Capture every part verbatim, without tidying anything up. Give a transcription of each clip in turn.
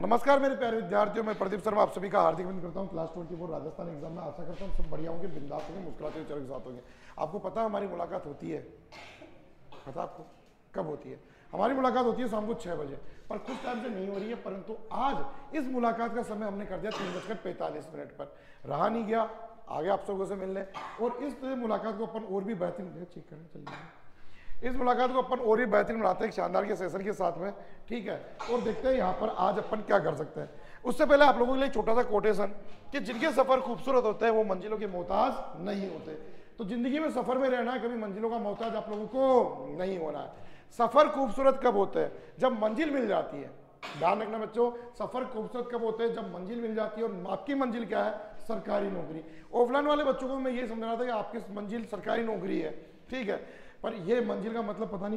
नमस्कार मेरे प्यारे विद्यार्थियों, मैं प्रदीप शर्मा आप सभी का हार्दिक अभिनंदन करता हूं। Class twenty four Rajasthan exam में आशा करता हूं सब बढ़िया होंगे, बिंदास होंगे, मुस्कुराते हुए चरण के साथ होंगे। आपको पता है हमारी मुलाकात होती है, पता आपको कब होती है? हमारी मुलाकात होती है शाम को छह बजे, पर कुछ टाइम से नहीं हो रही है। परंतु आज इस मुलाकात का समय हमने कर दिया तीन बजकर पैंतालीस मिनट पर। रहा नहीं गया, आगे आप सबों से मिलने, और इस मुलाकात को अपन और भी बेहतरीन चेक करें चलिए इस मुलाकात को अपन और भी बेहतरीन बनाते हैं एक शानदार के सेशन के साथ में, ठीक है। और देखते हैं यहाँ पर आज अपन क्या कर सकते हैं। उससे पहले आप लोगों के लिए छोटा सा कोटेशन कि जिनके सफर खूबसूरत होते हैं वो मंजिलों के मोहताज नहीं होते। तो जिंदगी में सफर में रहना है, कभी मंजिलों का मोहताज आप लोगों को नहीं होना है। सफर खूबसूरत कब होते हैं? जब मंजिल मिल जाती है। ध्यान रखना बच्चों, सफर खूबसूरत कब होते हैं? जब मंजिल मिल जाती है। और आपकी मंजिल क्या है? सरकारी नौकरी। ऑफलाइन वाले बच्चों को मैं ये समझ रहा था कि आपकी मंजिल सरकारी नौकरी है, ठीक है। पर ये मंजिल का मतलब पता नहीं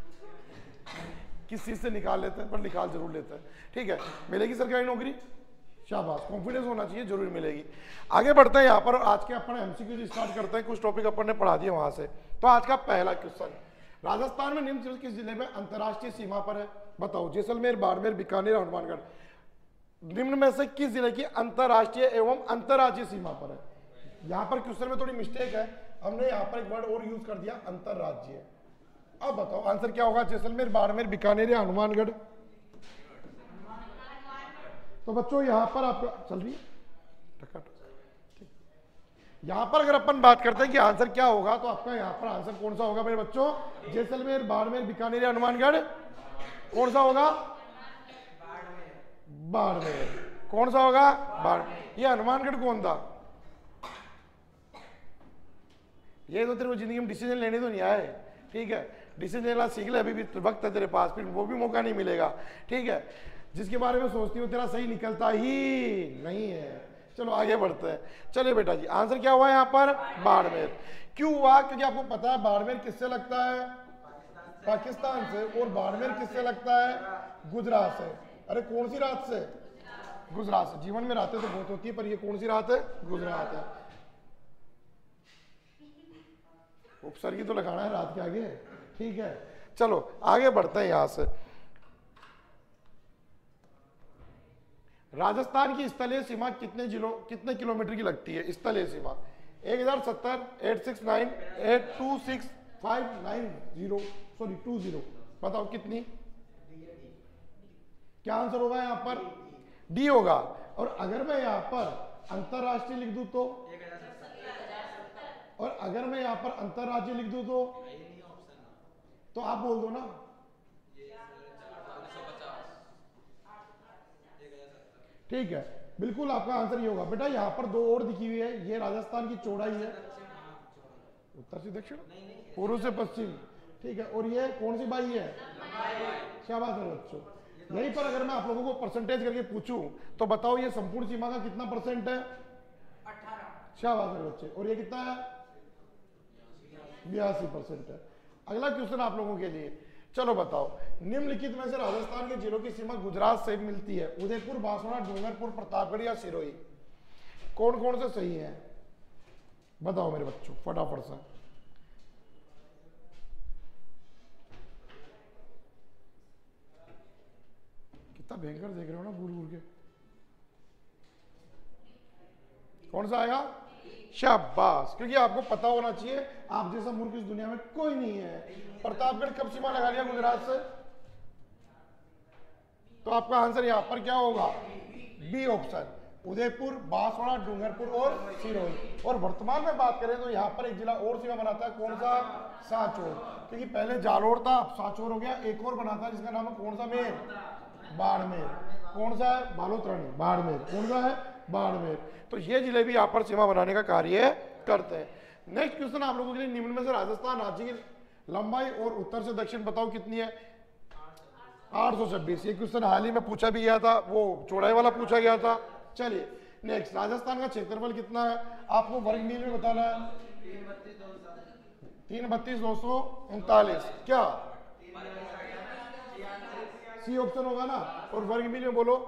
किस चीज से निकाल लेते हैं, पर निकाल जरूर लेते हैं, ठीक है। मिलेगी सरकारी नौकरी, शाबाश, कॉन्फिडेंस होना चाहिए, जरूर मिलेगी। आगे बढ़ते हैं यहाँ पर, और आज के अपन एमसीक्यू स्टार्ट करते हैं। कुछ टॉपिक अपन ने पढ़ा दिए वहां से। तो आज का पहला क्वेश्चन, राजस्थान में निम्न किस जिले में अंतर्राष्ट्रीय सीमा पर है? बताओ। जैसलमेर, बाड़मेर, बीकानेर, हनुमानगढ़। निम्न में से किस जिले की अंतर्राष्ट्रीय एवं अंतर्राज्यीय सीमा पर है? यहाँ पर क्वेश्चन में थोड़ी मिस्टेक है, हमने यहाँ पर एक वर्ड और यूज कर दिया, अंतर्राज्यीय। अब बताओ आंसर क्या होगा? जैसलमेर, बाड़मेर, बीकानेर या हनुमानगढ़? तो बच्चों यहाँ पर आपका चल रही है, यहाँ पर अगर अपन बात करते हैं कि आंसर क्या होगा, तो आपका यहाँ पर आंसर कौन सा होगा मेरे बच्चों? जैसलमेर, बाड़मेर, बीकानेर या हनुमानगढ़? कौन सा होगा? बाड़मेर। कौन सा होगा? बाड़मेर। ये हनुमानगढ़ कौन था? ये तो तेरे को जिंदगी में डिसीजन लेने तो नहीं आए, ठीक है। डिसीजन लेना सीख ले, अभी भी वक्त है तेरे पास, फिर वो भी मौका नहीं मिलेगा, ठीक है। जिसके बारे में सोचती हो तेरा सही निकलता ही नहीं है। चलो आगे बढ़ते हैं। चलिए बेटा जी, आंसर क्या हुआ यहाँ पर? बाड़मेर। क्यों हुआ? क्योंकि आपको पता है बाड़मेर किससे लगता है? पाकिस्तान से। और बाड़मेर किससे लगता है? गुजरात से। अरे कौन सी रात से? गुजरात से। जीवन में रातें तो बहुत होती है, पर ये कौन सी रात है? गुजरात है। उपसर्गी तो लगाना है रात के आगे, ठीक है। चलो आगे बढ़ते हैं यहां से। राजस्थान की स्थलीय सीमा कितने जिलों कितने किलोमीटर की लगती है? स्थलीय सीमा एक हजार सत्तर, eight six nine, eight two six five nine zero sorry two zero. बताओ कितनी? क्या आंसर होगा यहाँ पर? डी होगा। और अगर मैं यहाँ पर अंतरराष्ट्रीय लिख दूं तो, और अगर मैं यहाँ पर अंतरराज्य लिख दूं तो तो आप बोल दो ना। ठीक है, बिल्कुल आपका आंसर ये होगा। बेटा यहाँ पर दो और दिखी हुई है, ये राजस्थान की चौड़ाई है, उत्तर से दक्षिण, पूर्व से पश्चिम, ठीक है। और ये कौन सी बाई है? शाबाश है बच्चों। यहीं पर अगर मैं आप लोगों को परसेंटेज करके पूछूं तो बताओ ये संपूर्ण सीमा का कितना परसेंट है? शाबाश है बच्चे। और ये कितना है? बयासी परसेंट है। अगला क्वेश्चन आप लोगों के लिए, चलो बताओ, निम्नलिखित में से राजस्थान के जिलों की सीमा गुजरात से मिलती है? उदयपुर, बांसवाड़ा, डूंगरपुर, प्रतापगढ़ या सिरोही? कौन कौन से सही है? बताओ मेरे बच्चों फटाफट से। कितना भयंकर देख रहे हो ना घूर घूर के। कौन सा आएगा? शाबाश, क्योंकि आपको पता होना चाहिए, आप जैसा मूर्ख इस दुनिया में कोई नहीं है। प्रतापगढ़ कब सीमा लगा लिया गुजरात से? तो आपका आंसर यहां पर क्या होगा? बी ऑप्शन, उदयपुर, बांसवाड़ा, डूंगरपुर और सिरोही। और वर्तमान में बात करें तो यहाँ पर एक जिला और सीमा बनाता है, कौन सा? सांचौर। क्योंकि पहले जालोर था, अब सांचौर हो गया। एक और बनाता है जिसका नाम है कौन सा? मेर, बाड़मेर। कौन सा है? बालोतरानी, बाड़मेर। कौन सा है? बाड़मेर। तो ये जिले भी यहाँ पर सीमा बनाने का कार्य करते हैं। नेक्स्ट क्वेश्चन आप लोगों के लिए, निम्न में से राजस्थान राज्य की लंबाई और उत्तर से दक्षिण बताओ कितनी है? आठ सौ छब्बीस। ये क्वेश्चन हाल ही में पूछा भी गया था, वो चौड़ाई वाला पूछा गया था। चलिए नेक्स्ट, राजस्थान का क्षेत्रफल कितना है? आपको वर्ग मील में बताना है। तीन बत्तीस दो सौ उनतालीस। क्या सी ऑप्शन होगा ना? और वर्ग मील में बोलो।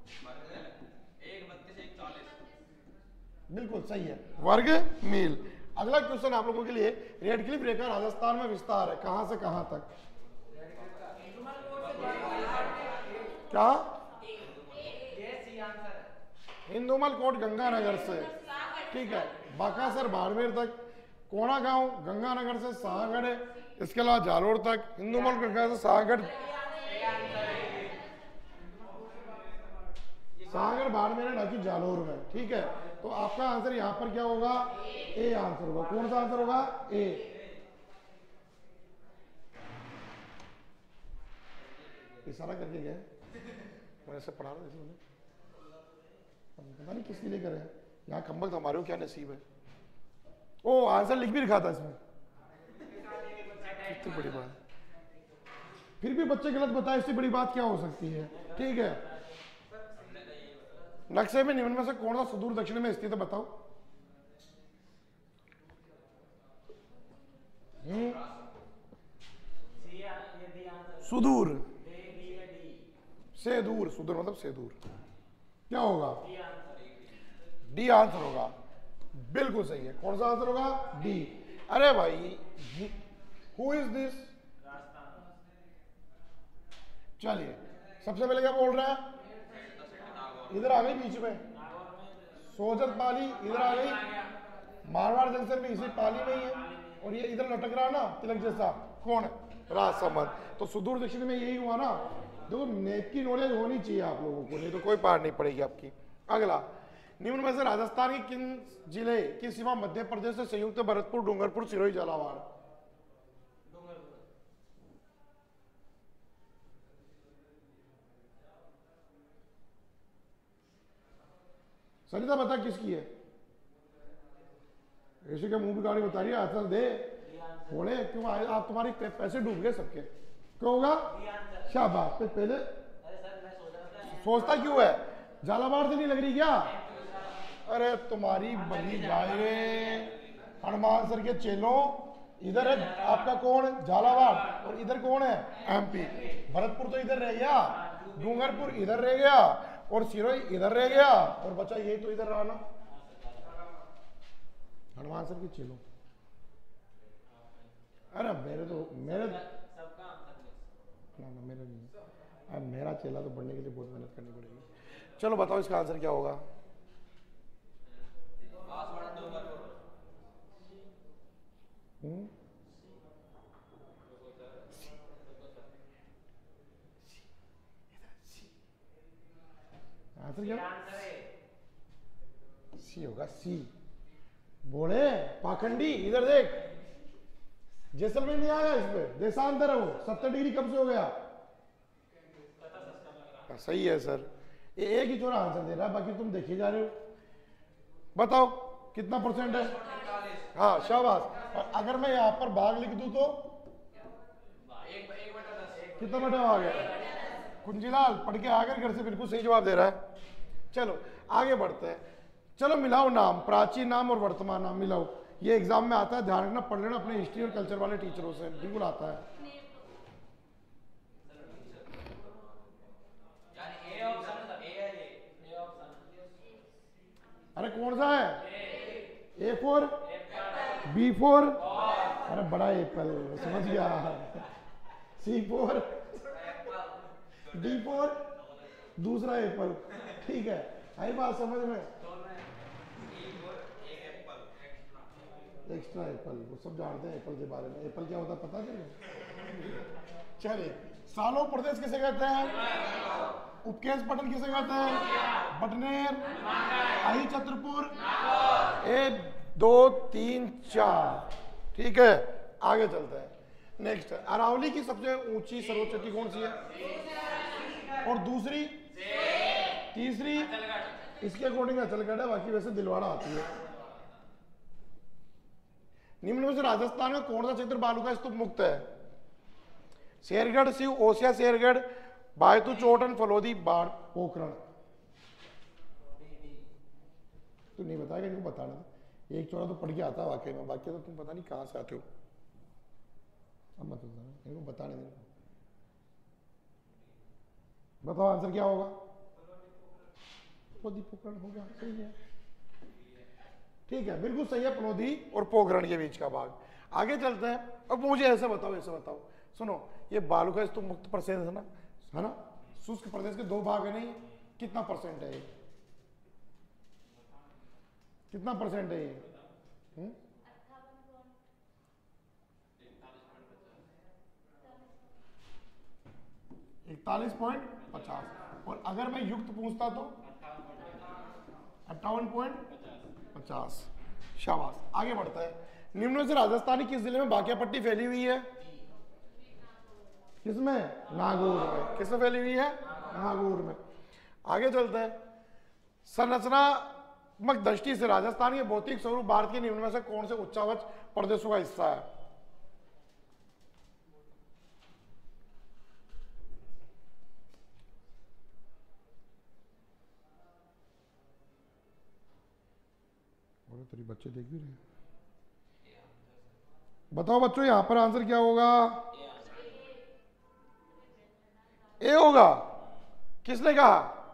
बिल्कुल सही है, वर्ग मील। अगला क्वेश्चन आप लोगों के लिए, रेड क्लिफ रेखा राजस्थान में विस्तार है कहां से कहां तक? क्या? इंदुमल कोट गंगानगर से, ठीक है, बाकासर बाड़मेर तक, कोणा गांव गंगानगर से साहगढ़ है, इसके अलावा जालोर तक, इंदुमल गंगा से साहगढ़, साहगढ़ बाड़मेर है ना कि जालोर में, ठीक है। तो आपका आंसर यहां पर क्या होगा, ए आंसर होगा। कौन सा आंसर होगा, ए। इशारा करके गए, मैंने से पढ़ा रहा था, पता नहीं किसके लिए करे, यहाँ कंबल तो हमारे क्या नसीब है। ओ आंसर लिख भी रखा था इसमें, इतनी बड़ी बात, फिर भी बच्चे गलत बताए, इससे बड़ी बात क्या हो सकती है, ठीक है। नक्शे में निम्न में से कौन सा सुदूर दक्षिण में स्थित है, बताओ। सुदूर से दूर, सुदूर मतलब से दूर, क्या होगा, डी आंसर होगा, बिल्कुल सही है। कौन सा आंसर होगा, डी। अरे भाई हु इज दिस, चलिए सबसे पहले क्या बोल रहा है, इधर आ गई बीच में, सोजत पाली इधर आ गई, मारवाड़ जंक्शन में इसी पाली में ही है, और ये इधर लटक रहा है ना तिलक जैसा, कौन है, राजसमंद। तो सुदूर दक्षिण में यही हुआ ना। देखो नेट की नॉलेज होनी चाहिए आप लोगों को, नहीं तो कोई पार नहीं पड़ेगी आपकी। अगला, निम्न में से राजस्थान के किन जिले की सीमा मध्य प्रदेश से संयुक्त भरतपुर, डूंगरपुर, सिरोही, झालावाड़। सरिता बता किसकी है, ऐसे क्या मुंह की गाड़ी बता रही है, आंसर दे बोले, क्यों आप तुम्हारी पैसे डूब गए सबके, क्यों होगा, शाबाश। पे पहले सोचता क्यों है, झालावाड़ से नहीं लग रही क्या, अरे तुम्हारी बली जाए रे हनुमान सर के चेलों, इधर है आपका कौन, झालावाड़, और इधर कौन है, एमपी। भरतपुर तो इधर रह गया, डूंगरपुर इधर रह गया, और सिरोही इधर रह गया, और बचा यही तो इधर रहा ना, हनुमान सर के चेलों। अरे मेरे तो मेरे ना ना मेरे नहीं, अब मेरा चेला तो बढ़ने के लिए बहुत मेहनत करनी पड़ेगी। चलो बताओ इसका आंसर क्या होगा, हम्म आंसर क्या, सी होगा, सी। बोले पाखंडी, इधर देख, जैसलमेर नहीं आया इस पे, देशांतर है वो, सत्तर डिग्री कब से हो गया, सही है सर। ये एक ही छोरा आंसर दे रहा है, बाकी तुम देखे जा रहे हो। बताओ कितना परसेंट है, हाँ शाबाश। और अगर मैं यहाँ पर भाग लिख दूं तो कितना बटा आ गया, कुंजीलाल पढ़ के आ गए घर से, बिल्कुल सही जवाब दे रहा है। चलो आगे बढ़ते हैं, चलो मिलाओ नाम, प्राचीन नाम और वर्तमान नाम मिलाओ, ये एग्जाम में आता है, ध्यान रखना, पढ़ लेना अपने हिस्ट्री और कल्चर वाले टीचरों से, बिल्कुल आता है। अरे कौन सा है, ए फोर, बी फोर, अरे बड़ा एप्पल, समझ गया, सी फोर, डी फोर, दूसरा एप्पल, ठीक है, आई बात समझ में, एक्स्ट्रा एप्पल, वो सब जानते हैं एप्पल के बारे में, एप्पल क्या होता है पता नहीं। चलिए, सालो प्रदेश किसे कहते हैं, उपकेश पटन किसे कहते हैं, बटनेर, आई छत्रपुर, एक दो तीन चार, ठीक है। आगे चलते हैं, नेक्स्ट है, अरावली की सबसे ऊंची सर्वोच्च चोटी कौन सी है, और दूसरी, तीसरी, इसके अकॉर्डिंग अचलगढ़ है, बाकी वैसे दिलवाड़ा आती है। निम्न में से राजस्थान में कौन सा क्षेत्र बालू का स्तूप मुक्त है, शेरगढ़, सिव, ओसिया, शेरगढ़, बायतू, चोटन, फलोदी, बाढ़, पोखरण। तू नहीं बताएगा, इनको बताना, एक चौड़ा तो पढ़ के आता है वाकई में, बाकी तो तुम पता नहीं कहां से आते हो। अब मत बताना, इनको बताने दे, बताओ आंसर क्या होगा, फलोदी पोखरण होगा, सही है, ठीक है, बिल्कुल सही है, पनौदी और पोखरण के बीच का भाग। आगे चलते हैं, अब मुझे ऐसे बताओ, ऐसे बताओ, सुनो, ये बालू का स्तूप मुक्त प्रदेश है ना, है ना, शुष्क प्रदेश के दो भाग है नहीं, कितना परसेंट है ये, कितना परसेंट है ये? हुँ? इकतालीस पॉइंट पचास। और अगर मैं युक्त पूछता तो अट्ठावन पॉइंट पचास। शाबाश। आगे बढ़ता है। निम्न में से राजस्थानी किस जिले में बाकिया पट्टी फैली हुई है? किसमें? नागौर में। किसमें फैली हुई है? नागौर में। आगे चलते हैं। संरचनात्मक दृष्टि से राजस्थान के भौतिक स्वरूप भारत के निम्न में से कौन से उच्चावच प्रदेशों का हिस्सा है? तेरी बच्चे देख भी रहे हैं। बताओ बच्चों, यहां पर आंसर क्या होगा? ए होगा। किसने कहा?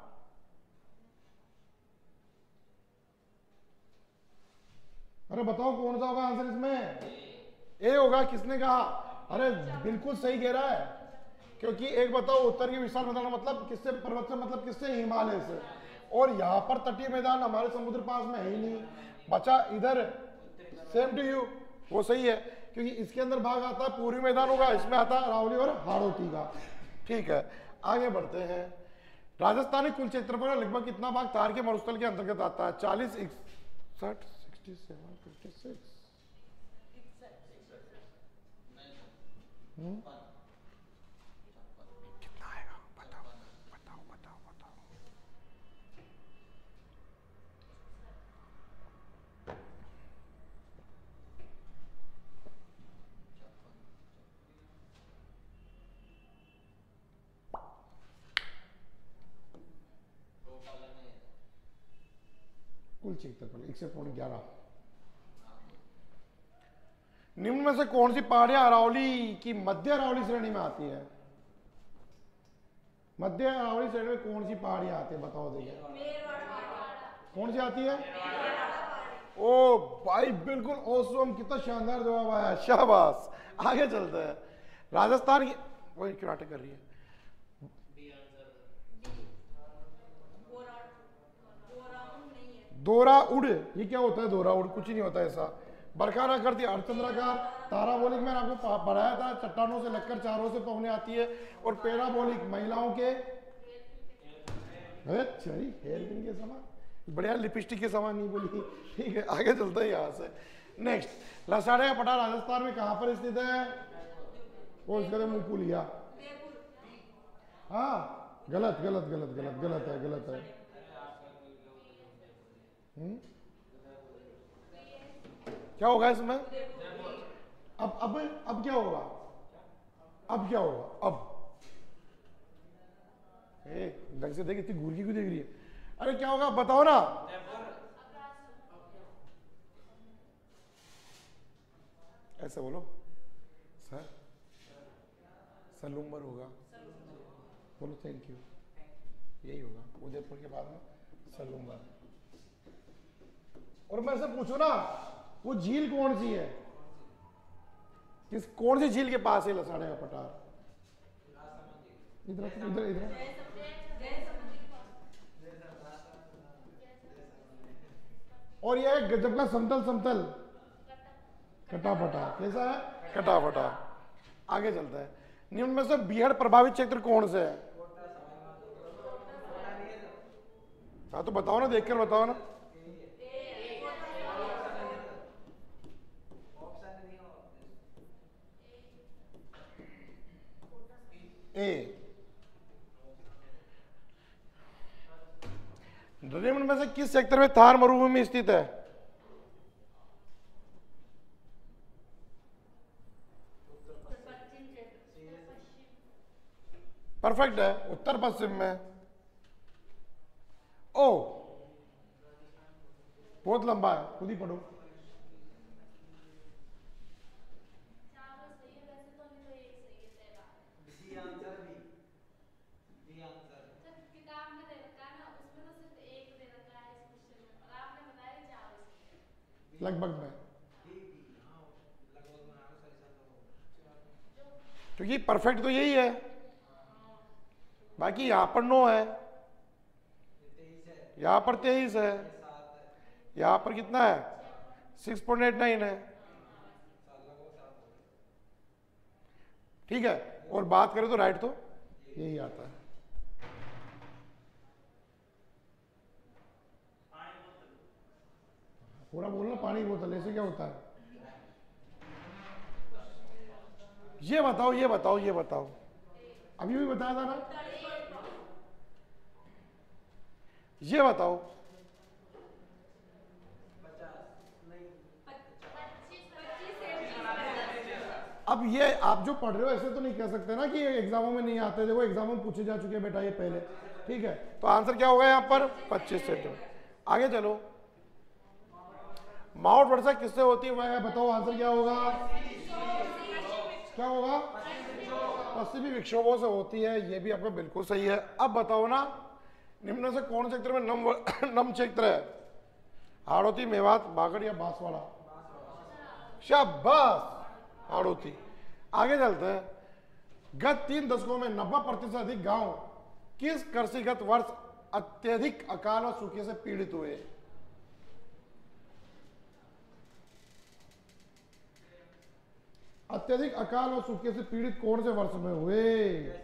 अरे बताओ कौन सा होगा आंसर इसमें? ए होगा। किसने कहा? अरे बिल्कुल सही कह रहा है। क्योंकि एक बताओ, उत्तर के विशाल मैदान मतलब किससे? पर्वत से मतलब किससे? हिमालय से। और यहां पर तटीय मैदान हमारे समुद्र पास में है ही नहीं। बचा इधर सेम टू यू, वो सही है। क्योंकि इसके अंदर भाग आता है पूर्वी मैदान होगा, इसमें आता है अरावली और हाड़ौती का। ठीक है, आगे बढ़ते हैं। राजस्थानी कुल क्षेत्रफल का लगभग कितना भाग थार के मरुस्थल के अंतर्गत आता है? चालीस, इकसठ, सिक्सटी सेवन, फिफ्टी सिक्स। कितना आएगा? बताओ बताओ बताओ बताओ। कुल क्षेत्रफल इकसठ पॉइंट ग्यारह। निम्न में से कौन सी पहाड़ियां अरावली की मध्य अरावली श्रेणी में आती है? मध्य अरावली श्रेणी में कौन सी पहाड़ियां आती है? बताओ देखिए। कौन सी आती है? ओ भाई बिल्कुल ऑसम, कितना शानदार जवाब आया, शाबाश। आगे चलते हैं। राजस्थान की वही क्यों नाटक कर रही है? दोरा उड़, ये क्या होता है? दोरा उड़ कुछ ही नहीं होता ऐसा। बरखाना करती अर्धचंद्राकार। ताराबोलिक मैंने आपको पढ़ाया था, चट्टानों से लगकर चारों से पवने आती है। और पैराबोलिक महिलाओं के हेयर पिन के समान, बढ़िया लिपस्टिक के समान नहीं बोली। ठीक है, आगे चलते हैं यहाँ से। नेक्स्ट, लसाड़े का पठार राजस्थान में कहाँ पर स्थित है? वो इसका मुंह पुल लिया। हाँ गलत गलत गलत गलत गलत है, गलत है। हुँ? क्या होगा इसमें? अब अब अब क्या होगा? अब क्या होगा? अब ए ढंग से देख, इतनी घूर की क्यों देख रही है? अरे क्या होगा बताओ ना। ऐसा बोलो सर। सलूम्बर होगा। बोलो थैंक यू। यही होगा उदयपुर के बाद में सलूम्बर। और मैं से पूछू ना, वो झील कौन सी है? किस कौन सी झील के पास है लसाड़े का पठार? इधर इधर इधर। और यह गजब का समतल समतल कटापटा। कैसा है? कटापटा। आगे चलता है। निम्न में से बीहड़ प्रभावित क्षेत्र कौन से है? हाँ तो बताओ ना, देखकर बताओ ना। ए। निम्न में से किस सेक्टर में थार मरुभूमि स्थित है? परफेक्ट है, उत्तर पश्चिम में। ओ बहुत लंबा है, खुद ही पढ़ो। लगभग में, क्योंकि परफेक्ट तो यही है, बाकी यहां पर नो है, यहां पर तेईस है, यहां पर कितना है सिक्स पॉइंट एट नाइन है, ठीक है। और बात करें तो राइट तो यही आता है। पूरा बोलना पानी की बोतल, ऐसे क्या होता है? ये बताओ ये बताओ ये बताओ, अभी भी बताया था ना, ये बताओ। अब ये आप जो पढ़ रहे हो ऐसे तो नहीं कह सकते ना कि एग्जामों में नहीं आते, देखो एग्जामों में पूछे जा चुके हैं बेटा ये पहले, ठीक है। तो आंसर क्या होगा यहाँ पर पच्चीस सेंटीमीटर। आगे चलो, माउंट वर्षा किससे होती है वह बताओ, आंसर क्या होगा? क्या होगा? पश्चिमी विक्षोभों से होती है, ये भी आपका बिल्कुल सही है। अब बताओ ना, निम्न से कौन क्षेत्र में नम नम क्षेत्र है? हाड़ौती, मेवात, बागड़ या बांसवाड़ा? शाबाश, हाड़ौती। आगे चलते हैं, गत तीन दशकों में नब्बे प्रतिशत अधिक गांव किस कृषिगत वर्ष अत्यधिक अकाल और सूखे से पीड़ित हुए? अत्यधिक अकाल और सूखे से पीड़ित कौन से वर्ष में हुए?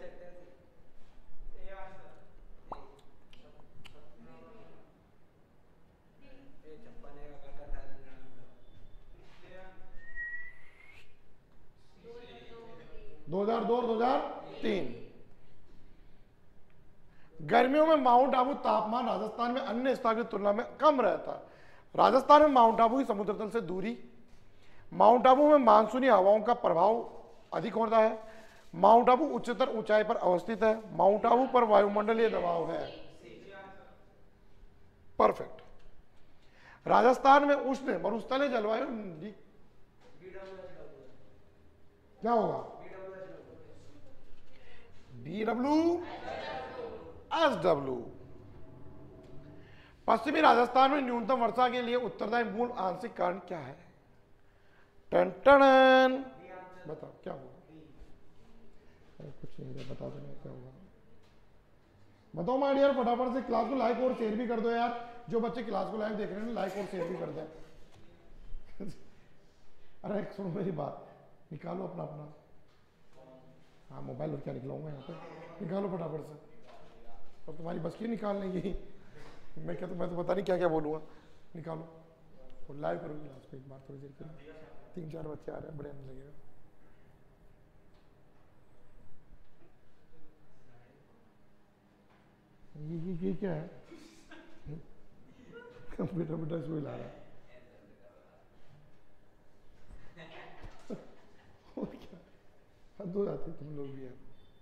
दो हजार दो और दो हजार तीन। गर्मियों में माउंट आबू तापमान राजस्थान में अन्य स्थानों की तुलना में कम रहता है। राजस्थान में माउंट आबू की समुद्र तल से दूरी, माउंट आबू में मानसूनी हवाओं का प्रभाव अधिक होता है, माउंट आबू उच्चतर ऊंचाई पर अवस्थित है, माउंट आबू पर वायुमंडलीय दबाव है। परफेक्ट। राजस्थान में उष्ण मरुस्थलीय जलवायु क्या होगा? B W S W. पश्चिमी राजस्थान में न्यूनतम वर्षा के लिए उत्तरदायी मूल आंशिक कारण क्या है? टन टन बताओ क्या होगा? कुछ नहीं बता दो क्या होगा, बताओ माय डियर, फटाफट से क्लास को लाइक और शेयर भी कर दो यार। जो बच्चे क्लास को लाइव देख रहे हैं लाइक और शेयर भी कर दें। अरे सुनो मेरी बात, निकालो अपना अपना, हाँ मोबाइल और क्या निकलाऊंगा यहाँ पे, निकालो फटाफट से। अब तुम्हारी बस की निकालने की, मैं क्या तो मैं तो पता नहीं क्या क्या बोलूँगा, निकालो और लाइव करूँगी क्लास पे एक बार थोड़ी देर के लिए। तीन चार बच्चे आ रहे हैं, बड़े आने लगेगा। ये ये ये क्या है? बेटा बेटा इसको हिला रहा है। और क्या हद हो जाती है तुम लोग भी यार।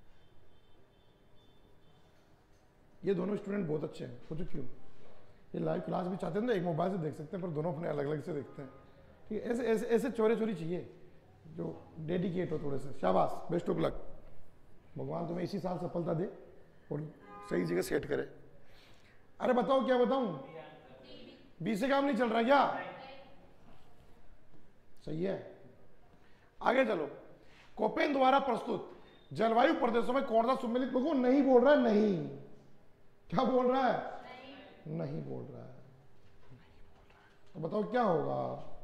ये दोनों स्टूडेंट बहुत अच्छे हैं, सोचो क्यों? ये लाइव क्लास भी चाहते हैं ना, एक मोबाइल से देख सकते हैं, पर दोनों अपने अलग अलग से देखते हैं, ठीक है। ऐसे ऐसे ऐसे चोरे चोरी चाहिए जो डेडिकेट हो थोड़े से। शाबाश, बेस्ट ऑफ लक, भगवान तुम्हें इसी साल सफलता दे और सही जगह सेट करे। अरे बताओ क्या बताऊं? बी से काम नहीं चल रहा क्या? सही है। आगे चलो, कोपेन द्वारा प्रस्तुत जलवायु प्रदेशों में कौन सा सुमेलित लोगों नहीं बोल रहा है? नहीं, क्या बोल रहा है? नहीं, नहीं बोल रहा है, नहीं बोल रहा है। तो बताओ क्या होगा?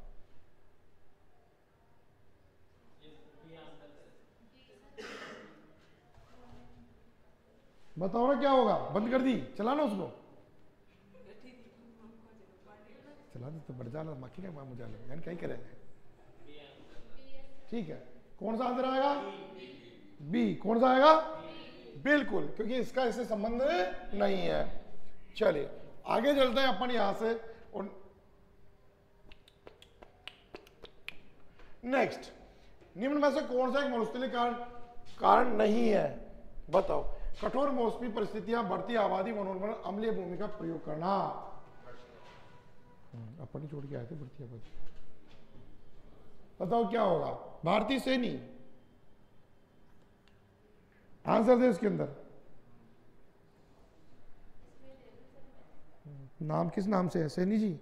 बताओ ना क्या होगा? बंद कर दी, चलाना उसको, चला दे तो बढ़ जाला मक्खी का मुझे यानी कहीं करे। ठीक है, कौन सा आंसर आएगा? बी। कौन सा आएगा? बिल्कुल, क्योंकि इसका इससे संबंध नहीं है। चलिए आगे चलते हैं अपन यहां से। और नेक्स्ट, निम्न में से कौन सा एक मरुस्थलीय कारण कारण नहीं है? बताओ। कठोर मौसमी परिस्थितियां, बढ़ती आबादी, वनोन्मूलन, अम्लीय भूमि का प्रयोग करना। अपन ही छोड़ के आए थे बढ़ती आबादी। बताओ क्या होगा? भारतीय सैनी, आंसर दे इसके अंदर। नाम किस नाम से है? सैनी जी।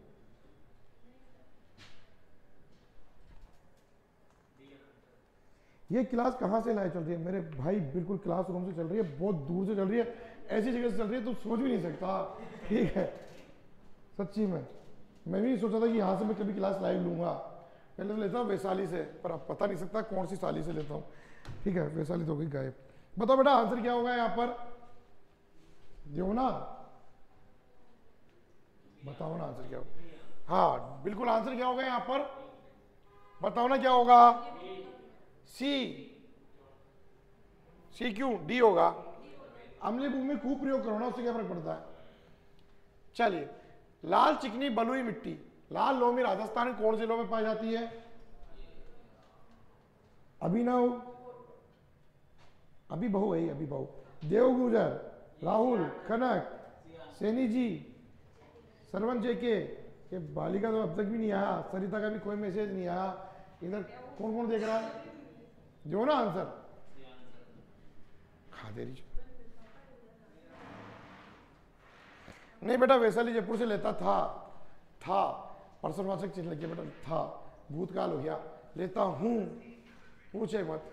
ये क्लास कहां से लाए चल रही है मेरे भाई? बिल्कुल क्लासरूम से चल रही है, बहुत दूर से चल रही है, ऐसी जगह से चल रही है तो सोच भी नहीं सकता, ठीक है, सच्ची में। मैं भी सोचा था कि यहाँ से मैं कभी क्लास लाइव लूंगा, पहले तो लेता हूँ वैशाली से, पर अब पता नहीं सकता कौन सी साली से लेता हूँ। ठीक है, वैशाली तो हो गई गायब। बताओ बेटा आंसर क्या होगा यहाँ पर, जो ना बताओ ना आंसर क्या होगा। हाँ बिल्कुल, आंसर क्या होगा यहाँ पर, बताओ ना क्या होगा, सी। सी क्यों, डी होगा। अम्लीय भूमि खूब प्रयोग करो ना, उससे क्या फर्क पड़ता है। चलिए, लाल चिकनी बलुई मिट्टी, लाल लोमी राजस्थान के कौन जिलों में पाई जाती है। अभिनव, अभी बहु है, अभी बहु, देवगुजर, राहुल, कनक, सैनी जी, सरवन जेके, के बालिका तो अब तक भी नहीं आया, सरिता का भी कोई मैसेज नहीं आया। इधर कौन कौन देख रहा है, जो ना आंसर खा दे रही। नहीं बेटा, वैशाली जयपुर से लेता था, था परसनवाचक चिन्ह लग गया बेटा, था भूतकाल हो गया, लेता हूं, पूछे मत।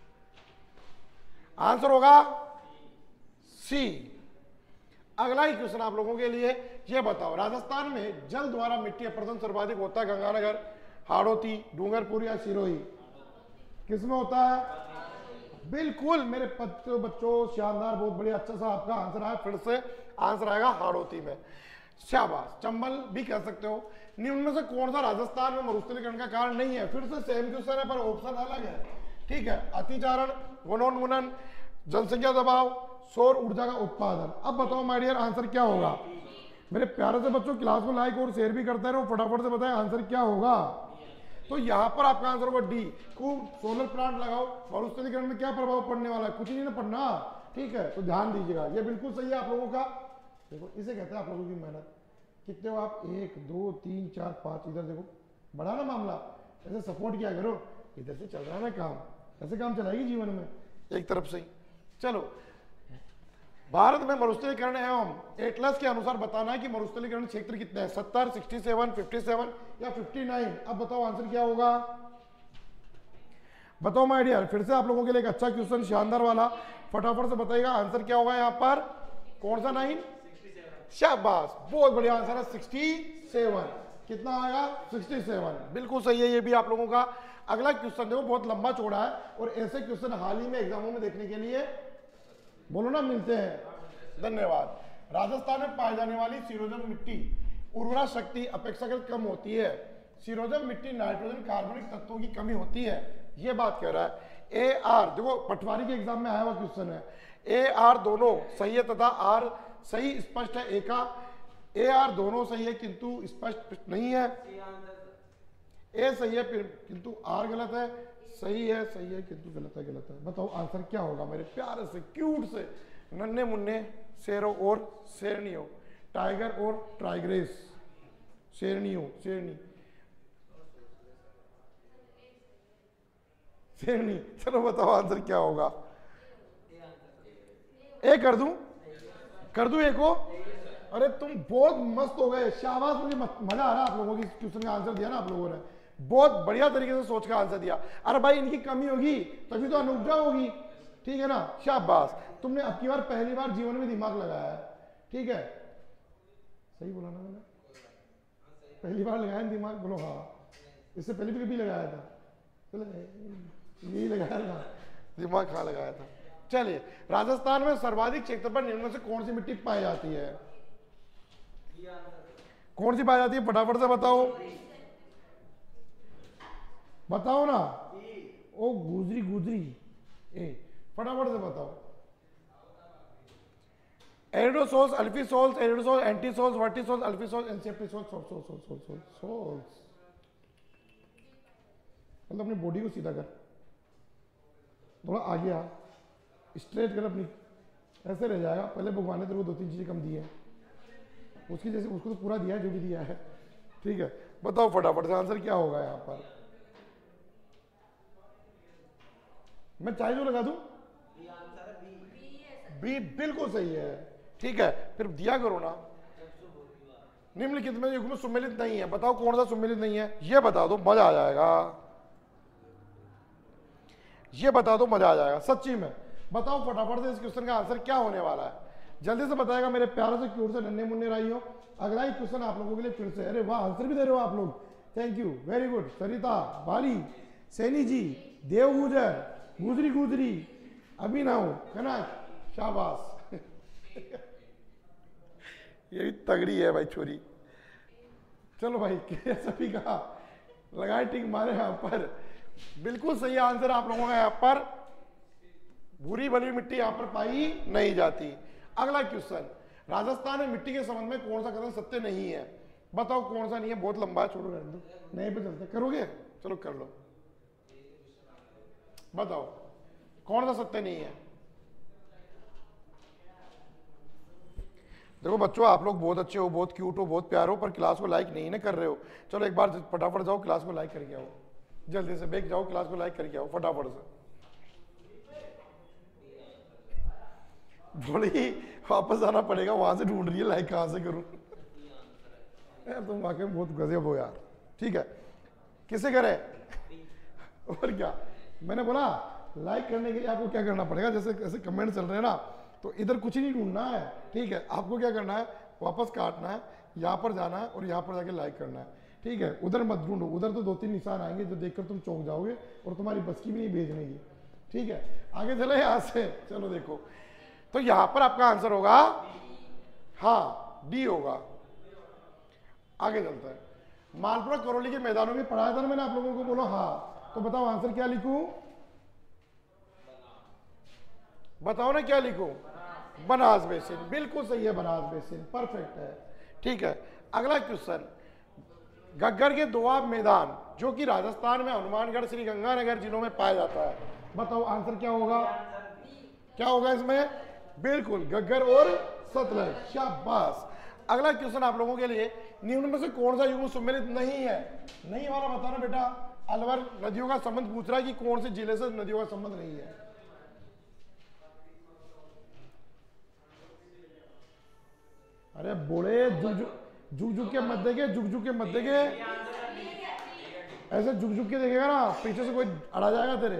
आंसर होगा सी। अगला ही क्वेश्चन आप लोगों के लिए, ये बताओ राजस्थान में जल द्वारा मिट्टी अपरदन सर्वाधिक होता है गंगानगर, हाड़ौती, डूंगरपुर या सिरोही, किसमें होता है। बिल्कुल मेरे बच्चों बच्चों शानदार, बहुत बढ़िया, अच्छा सा आपका आंसर आया। फिर से आंसर आएगा हाड़ौती में, शाबाश। चंबल भी कह सकते हो। निम्न में से कौन सा राजस्थान में मरुस्थलीकरण का कारण नहीं है। फिर से सेम क्वेश्चन है पर ऑप्शन अलग है। ठीक है, अतिचारण, वनोन्मूलन, जनसंख्या दबाव, सौर ऊर्जा का उत्पादन। अब बताओ माय डियर आंसर क्या होगा। मेरे प्यारे से बच्चों क्लास को लाइक और शेयर भी करते रहो, फटाफट से बताएं आंसर क्या होगा। तो यहाँ पर आपका आंसर होगा डी, खूब सोलर प्लांट लगाओ। मरुस्थलीकरण में क्या प्रभाव पड़ने वाला है, कुछ नहीं ना पड़ना। ठीक है, तो ध्यान दीजिएगा, ये बिल्कुल सही है आप लोगों का। देखो इसे कहते हैं आप लोगों की मेहनत। कितने हो आप, एक दो तीन चार पाँच, इधर देखो बड़ा ना मामला, ऐसे सपोर्ट किया करो, इधर से चल रहा है ना काम, ऐसे काम चलाएगी जीवन में एक तरफ से ही। चलो, भारत में मरुस्थलीकरण एवं एटलस के अनुसार बताना है कि मरुस्थलीकरण क्षेत्र कितने हैं, सत्तर, सिक्सटी सेवन, फिफ्टी सेवन या फिफ्टी नाइन। अब बताओ आंसर क्या होगा, बताओ माय डियर। फिर से आप लोगों के लिए एक अच्छा क्वेश्चन, शानदार वाला, फटाफट से बताइएगा आंसर क्या होगा यहाँ पर। कौन सा नाइन, शाबाश, बहुत बढ़िया आंसर है सिक्सटी सेवन। कितना आएगा, सिक्सटी सेवन, बिल्कुल सही है ये भी आप लोगों का। अगला क्वेश्चन देखो, बहुत लंबा चौड़ा है और ऐसे क्वेश्चन हाल ही में एग्जामों में देखने के लिए बोलो ना मिलते हैं। धन्यवाद। राजस्थान में पाई जाने वाली सिरोजम मिट्टी उर्वरा शक्ति अपेक्षाकृत कम होती है। सिरोजम मिट्टी नाइट्रोजन कार्बनिक तत्वों की कमी होती है, ये बात कह रहा है। ए आर, देखो पटवारी के एग्जाम में आया हुआ क्वेश्चन है। ए आर दोनों सही है तथा आर सही स्पष्ट है। ए का ए आर दोनों सही है किंतु स्पष्ट नहीं है। ए सही है किंतु आर गलत है, सही है सही है किंतु गलत है गलत है। बताओ आंसर क्या होगा मेरे प्यारे से क्यूट से नन्हे मुन्ने शेरों और शेरनियों, टाइगर और टाइग्रेस, शेरनियों, शेरनी शेरनी। चलो बताओ आंसर क्या होगा। ए कर दूं, कर दूं एक को। अरे तुम बहुत मस्त हो गए, शाबाश, मुझे मजा आ रहा है आप लोगों की क्वेश्चन का आंसर दिया ना आप लोगों ने, बहुत बढ़िया तरीके से सोच का आंसर दिया। अरे भाई इनकी कमी होगी तभी तो अनुपजा होगी, ठीक है ना, शाबाश। तुमने अब की बार पहली बार जीवन में दिमाग लगाया है, ठीक है, सही बोला ना मैंने, पहली बार लगाया दिमाग, बोलो हाँ। इससे पहले भी कभी लगाया था, चलो यही लगाया था दिमाग, कहाँ लगाया था। चलिए, राजस्थान में सर्वाधिक क्षेत्र पर निम्न में से कौन सी मिट्टी पाई जाती है, कौन सी पाई जाती है, फटाफट से बताओ, बताओ ना। ओ गुजरी गुजरी, ए फटाफट से बताओ। Aridisols, alfisols, aridisols, entisols, vertisols, alfisols, inceptisols, sols sols sols sols sols. मतलब अपनी बॉडी को सीधा कर, थोड़ा आगे आ, स्ट्रेट कर अपनी, ऐसे रह जाएगा। पहले भगवान ने तेरे को दो तीन चीजें कम दी है, उसकी जैसे उसको तो पूरा दिया है जो भी दिया है, ठीक है। बताओ फटाफट से आंसर क्या होगा यहाँ पर। मैं चाहे जो लगा दूं, बी बिल्कुल सही है, ठीक है। फिर दिया करो ना। निम्नलिखित में युग्म में सुमेलित नहीं है, बताओ कौन सा सुमेलित नहीं है, ये बता दो, मजा आ जाएगा, ये बता दो, मजा आ जाएगा सच्ची में। बताओ फटाफट से इस क्वेश्चन का आंसर क्या होने वाला है। जल्दी से बताएगा मेरे प्यारों से क्यूट से नन्हे मुन्ने राइयों। अगला ही क्वेश्चन आप लोगों के लिए फिर से, अरे वाह आंसर भी दे रहे हो आप लोग, thank you, very good. Sarita, Bali, Saini ji, Dev Gujar, Gujari गुजरी, अभिनव, कनक, शाबाश। ये भी तगड़ी है भाई छोरी। चलो भाई सभी का लगाए टिक मारे यहाँ पर, बिल्कुल सही आंसर आप लोगों का यहाँ पर। भूरी भली मिट्टी यहाँ पर पाई नहीं जाती। अगला क्वेश्चन, राजस्थान में मिट्टी के संबंध में कौन सा कथन सत्य नहीं है? बताओ कौन सा नहीं है, बहुत लंबा है, छोड़ो रहने दो, नहीं पे चलते, करोगे? चलो कर लो, बताओ कौन सा सत्य नहीं है? देखो बच्चों आप लोग बहुत अच्छे हो, बहुत क्यूट हो, बहुत प्यार हो, पर क्लास को लाइक नहीं ना कर रहे हो। चलो एक बार फटाफट जाओ क्लास को लाइक करके आओ, जल्दी से बैठ जाओ, क्लास को लाइक करके आओ फटाफट से। थोड़ी वापस आना पड़ेगा, वहां से ढूंढ रही है लाइक कहां से करूं। यार तुम वाकई बहुत गजब हो यार। ठीक है, किसे करें? और क्या, मैंने बोला लाइक करने के लिए आपको क्या करना पड़ेगा, जैसे ऐसे कमेंट चल रहे हैं ना, तो इधर कुछ नहीं ढूंढना है। ठीक है, आपको क्या करना है, वापस काटना है, यहाँ पर जाना है और यहाँ पर जाके लाइक करना है। ठीक है, उधर मत ढूंढो, उधर तो दो तीन निशान आएंगे जो देखकर तुम चौंक जाओगे और तुम्हारी बस की भी नहीं भेजने की। ठीक है, आगे चले यहाँ से। चलो देखो, तो यहां पर आपका आंसर होगा, हाँ डी होगा। आगे चलता है, मालपुरा करौली के मैदानों में पढ़ाया था ना मैंने आप लोगों को, बोलो हाँ, तो बताओ आंसर क्या लिखूं? बताओ ना क्या लिखूं? बनास बेसिन, बिल्कुल सही है, बनास बेसिन, परफेक्ट है। ठीक है, अगला क्वेश्चन, घग्गर के दोआब मैदान जो कि राजस्थान में हनुमानगढ़ श्री गंगानगर जिलों में पाया जाता है, बताओ आंसर क्या होगा? क्या होगा इसमें? बिल्कुल, घग्गर और सतलज, शाबाश। अगला क्वेश्चन आप लोगों के लिए, निम्न में से कौन सा युग्म सम्मिलित नहीं है? नहीं वाला बताना बेटा। अलवर नदियों का संबंध पूछ रहा है कि कौन से जिले से नदियों का संबंध नहीं है? अरे बोले जुग जुग जुग जुग के मत देखे, जुग जुग के मत देखे, ऐसे जुग जुग के देखेगा ना पीछे से कोई अड़ा जाएगा तेरे।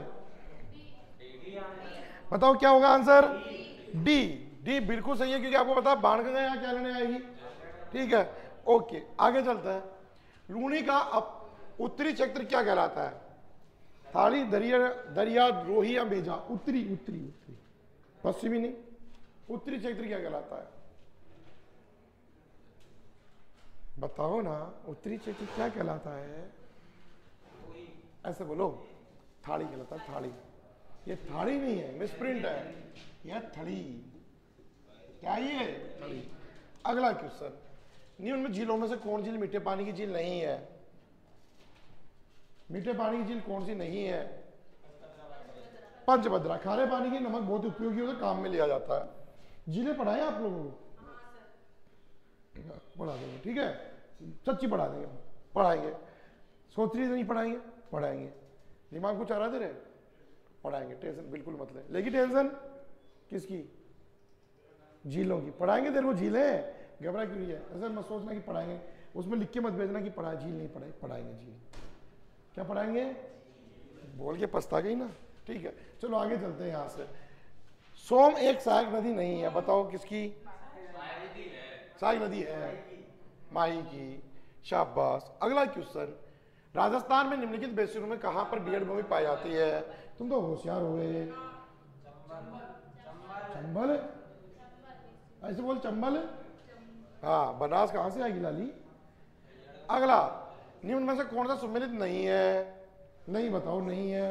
बताओ क्या होगा आंसर? डी, डी बिल्कुल सही है, क्योंकि आपको पता है बाणगंगा यहाँ क्या लेने आएगी। ठीक है, ओके आगे चलते हैं। लूणी का अब उत्तरी क्षेत्र क्या कहलाता है? थाली, दरिया, दरिया, रोही या मेजा? उत्तरी, उत्तरी, उत्तरी, पश्चिमी नहीं, उत्तरी क्षेत्र क्या कहलाता है? बताओ ना, उत्तरी क्षेत्र क्या कहलाता है? ऐसे बोलो, थाली कहलाता है, थाली। ये थाली नहीं है, मिसप्रिंट है, यह थड़ी। क्या ये? थड़ी। अगला क्वेश्चन, निम्न में झीलों में से कौन झील मीठे पानी की झील नहीं है? मीठे पानी की झील कौन सी नहीं है? पंचभद्रा, खारे पानी की नमक बहुत उपयोगी होकर काम में लिया जाता है। झीलें पढ़ाएं आप लोगों को, पढ़ा देंगे, ठीक है, सच्ची पढ़ा देंगे, पढ़ाएंगे। सोच रही नहीं पढ़ाएंगे, पढ़ाएंगे। दिमाग कुछ आ रहा तेरे? पढ़ाएंगे, टेंशन बिल्कुल मत ले। लेकिन टेंशन किसकी? झीलों की। पढ़ाएंगे तेरे को झीलें, घबरा क्यों रही है? ऐसा मत सोचना कि पढ़ाएंगे, उसमें लिख के मत भेजना कि पढ़ा झील नहीं पढ़ाई, पढ़ाएंगे झील। क्या पढ़ाएंगे? बोल के पछता गई ना। ठीक है, चलो आगे चलते हैं यहाँ से। सोम एक सहायक नदी नहीं है, बताओ किसकी? सहायक नदी है, माही की, शाबाश। अगला क्वेश्चन, राजस्थान में निम्नलिखित बेसिनों में कहां पर बीहड़ भूमि पाई जाती है? तुम तो होशियार हुए। चंबल, ऐसे बोल, चंबल। हाँ, बनास कहां से आएगी लाली? अगला, निम्न में से कौन सा सम्मिलित नहीं है? नहीं बताओ, नहीं है।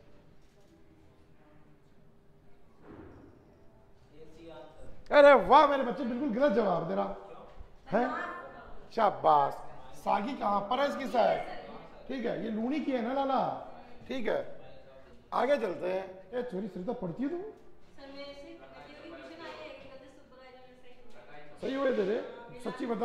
अरे वाह मेरे बच्चे, बिल्कुल गलत जवाब दे रहा है। शाबाश। सागी कहां पर है इसकी साइड? ठीक है, ये लूणी की है ना लाला। ठीक है, आगे चलते हैं। ये छोरी सरिता पढ़ती है तुम? सही हुए तेरे, सच्ची बता।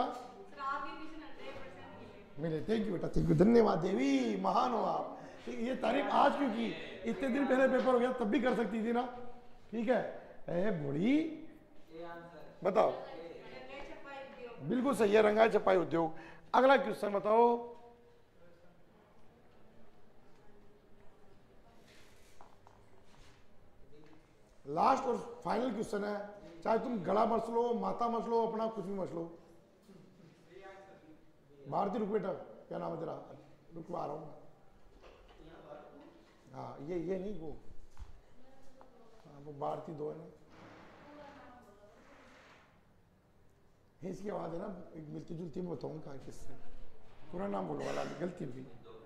मिले, थैंक यू बेटा, थैंक यू, धन्यवाद देवी, महान हो आप। ये तारीफ आज क्यों की? इतने दिन पहले पेपर हो गया, तब भी कर सकती थी ना। ठीक है, ए बूढ़ी बताओ। बिल्कुल सही है, रंगाई छपाई उद्योग। अगला क्वेश्चन बताओ। लास्ट और फाइनल क्वेश्चन है, चाहे तुम गला मस लो, माथा मस लो, अपना कुछ भी मस लो। भारती रुक बेटा, क्या नाम है तेरा? रुक आ रहा हूँ। हाँ ये ये नहीं वो, हाँ वो भारती दो है ना, इसकी आवाज है ना एक मिलती जुलती। मैं बताऊँ कहाँ किससे, पूरा नाम बोलो वाला, गलती हुई,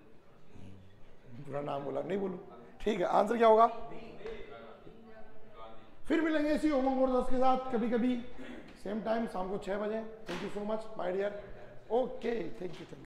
पूरा नाम बोला नहीं बोलूँ। ठीक है, आंसर क्या होगा? फिर मिलेंगे इसी उमंग और दोस्त के साथ कभी कभी सेम टाइम शाम को छह बजे। Thank you so much my dear. Okay, thank you thank you.